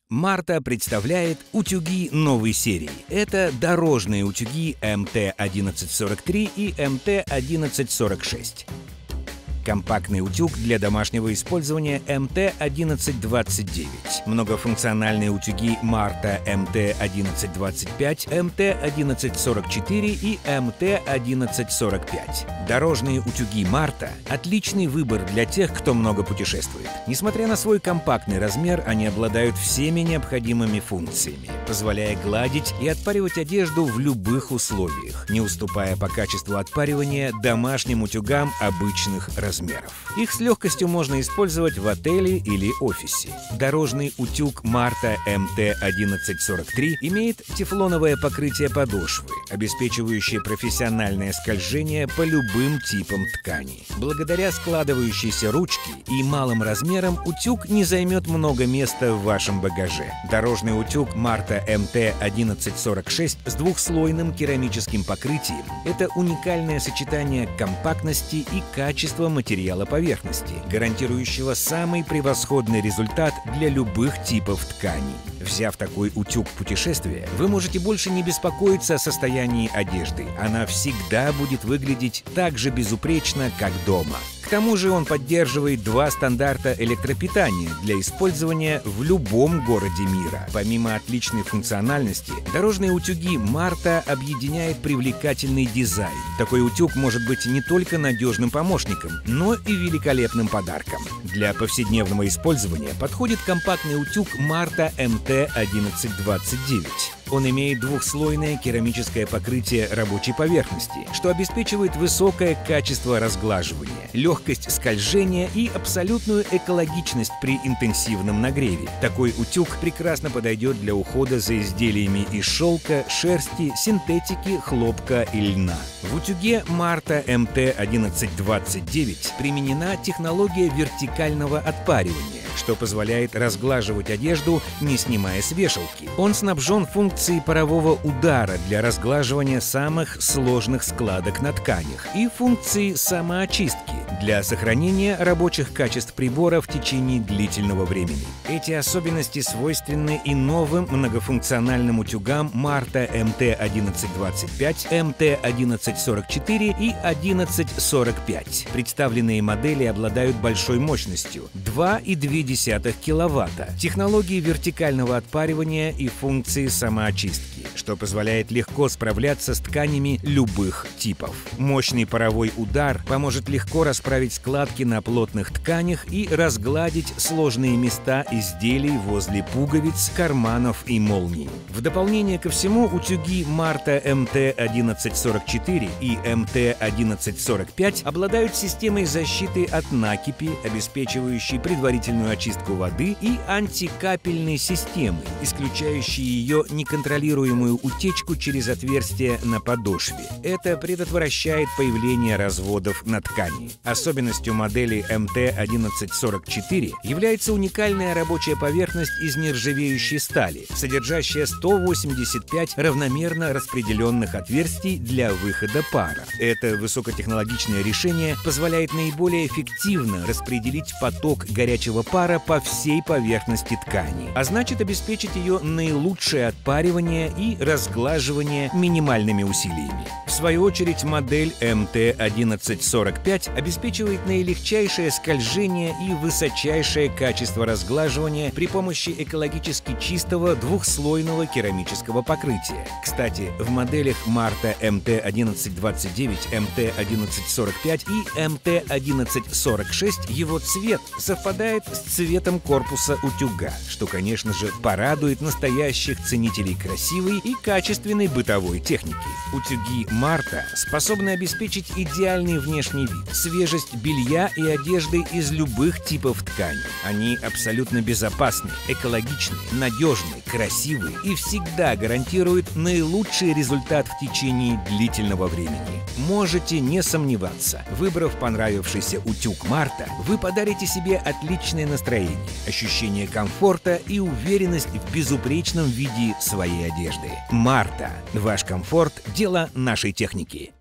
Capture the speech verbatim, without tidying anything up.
Марта представляет утюги новой серии. Это дорожные утюги эм тэ одиннадцать сорок три и эм тэ одиннадцать сорок шесть. Компактный утюг для домашнего использования эм тэ одиннадцать двадцать девять. Многофункциональные утюги Марта эм тэ одиннадцать двадцать пять, эм тэ одиннадцать сорок четыре и эм тэ одиннадцать сорок пять. Дорожные утюги Марта – отличный выбор для тех, кто много путешествует. Несмотря на свой компактный размер, они обладают всеми необходимыми функциями, позволяя гладить и отпаривать одежду в любых условиях, не уступая по качеству отпаривания домашним утюгам обычных размеров. размеров. Их с легкостью можно использовать в отеле или офисе. Дорожный утюг Марта эм тэ одиннадцать сорок три имеет тефлоновое покрытие подошвы, обеспечивающее профессиональное скольжение по любым типам тканей. Благодаря складывающейся ручке и малым размерам утюг не займет много места в вашем багаже. Дорожный утюг Марта эм тэ одиннадцать сорок шесть с двухслойным керамическим покрытием – это уникальное сочетание компактности и качества материала поверхности, гарантирующего самый превосходный результат для любых типов тканей. Взяв такой утюг в путешествие, вы можете больше не беспокоиться о состоянии одежды. Она всегда будет выглядеть так же безупречно, как дома. К тому же он поддерживает два стандарта электропитания для использования в любом городе мира. Помимо отличной функциональности, дорожные утюги Марта объединяет привлекательный дизайн. Такой утюг может быть не только надежным помощником, но и великолепным подарком. Для повседневного использования подходит компактный утюг Марта эм тэ одиннадцать двадцать девять. Он имеет двухслойное керамическое покрытие рабочей поверхности, что обеспечивает высокое качество разглаживания, легкость скольжения и абсолютную экологичность при интенсивном нагреве. Такой утюг прекрасно подойдет для ухода за изделиями из шелка, шерсти, синтетики, хлопка и льна. В утюге Марта эм тэ одиннадцать двадцать девять применена технология вертикального отпаривания, что позволяет разглаживать одежду, не снимая с вешалки. Он снабжен функцией парового удара для разглаживания самых сложных складок на тканях и функцией самоочистки для сохранения рабочих качеств прибора в течение длительного времени. Эти особенности свойственны и новым многофункциональным утюгам Марта эм тэ одиннадцать двадцать пять, эм тэ одиннадцать сорок четыре и одиннадцать сорок пять. Представленные модели обладают большой мощностью – два и две десятых киловатта, технологии вертикального отпаривания и функции самоочистки, что позволяет легко справляться с тканями любых типов. Мощный паровой удар поможет легко расправить складки на плотных тканях и разгладить сложные места изделий возле пуговиц, карманов и молний. В дополнение ко всему, утюги Марта эм тэ одиннадцать сорок четыре и эм тэ одиннадцать сорок пять обладают системой защиты от накипи, обеспечивающей предварительную очистку воды, и антикапельной системой, исключающей ее неконтролируемую утечку через отверстия на подошве. Это предотвращает появление разводов на ткани. Особенностью модели эм тэ одиннадцать сорок четыре является уникальная рабочая поверхность из нержавеющей стали, содержащая сто восемьдесят пять равномерно распределенных отверстий для выхода пара. Это высокотехнологичное решение позволяет наиболее эффективно распределить поток горячего пара по всей поверхности ткани, а значит обеспечить ее наилучшее отпаривание и разглаживание минимальными усилиями. В свою очередь, модель эм тэ одиннадцать сорок пять обеспечивает наилегчайшее скольжение и высочайшее качество разглаживания при помощи экологически чистого двухслойного керамического покрытия. Кстати, в моделях Марта эм тэ одиннадцать двадцать девять, эм тэ одиннадцать сорок пять и эм тэ одиннадцать сорок шесть его цвет совпадает с цветом корпуса утюга, что, конечно же, порадует настоящих ценителей красивой и качественной бытовой техники. Утюги Марта способны обеспечить идеальный внешний вид, свежесть белья и одежды из любых типов тканей. Они абсолютно безопасны, экологичны, надежны, красивы и всегда гарантируют наилучший результат в течение длительного времени. Можете не сомневаться, выбрав понравившийся утюг Марта, вы подарите себе отличное настроение, ощущение комфорта и уверенность в безупречном виде своей одежды. Марта. Ваш комфорт – дело нашей техники.